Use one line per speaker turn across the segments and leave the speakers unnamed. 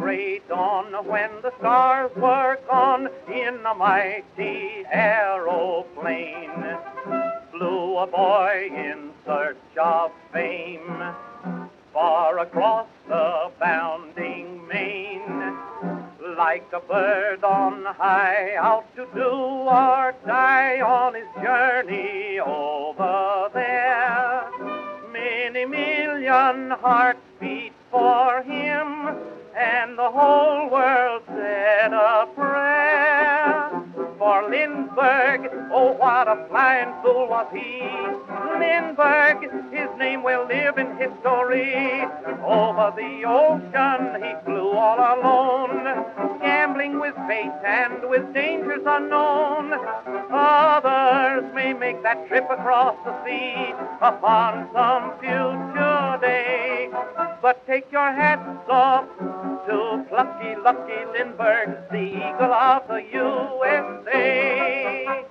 gray dawn when the stars were gone, in a mighty aeroplane flew a boy in search of fame. Far across the bounding main, like a bird on high, out to do or die on his journey over there. Many million hearts beat for him, and the whole world said a prayer. For Lindbergh, oh what a flying fool was he. Lindbergh, his name will live in history. Over the ocean he flew all alone, gambling with fate and with dangers unknown. Others may make that trip across the sea upon some future day, but take your hats off to plucky, lucky Lindbergh, the eagle of the USA.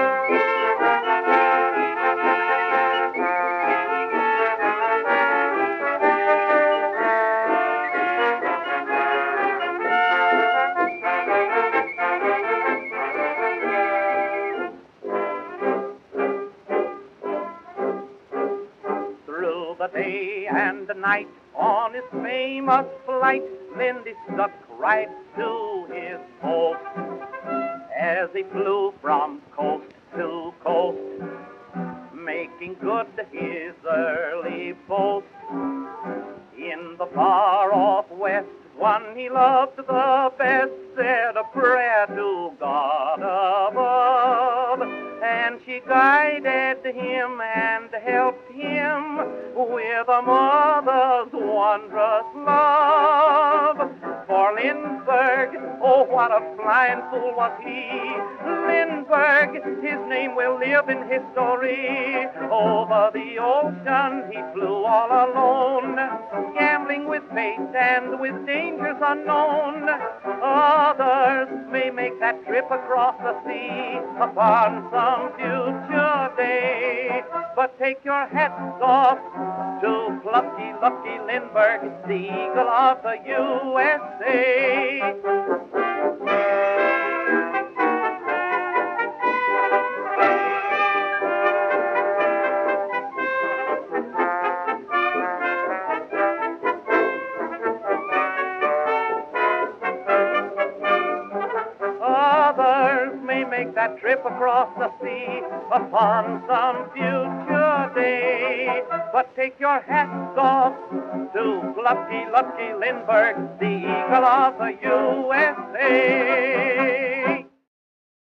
Through the day and the night on his famous flight, Lindy stuck right to his post as he flew from coast to coast, making good his early boast. In the far-off west, one he loved the best said a prayer to God above, and she guided him and helped him with a mother's wondrous love. For Lindbergh, oh what a flying fool was he. Lindbergh, his name will live in history. Over the ocean he flew all alone, gambling with fate and with dangers unknown. Others may make that trip across the sea upon some future day, but take your hats off to plucky, lucky Lindbergh, the eagle of the USA. Others may make that trip across the sea upon some future day, but take your hats off to plucky, lucky Lindbergh, the eagle of the USA.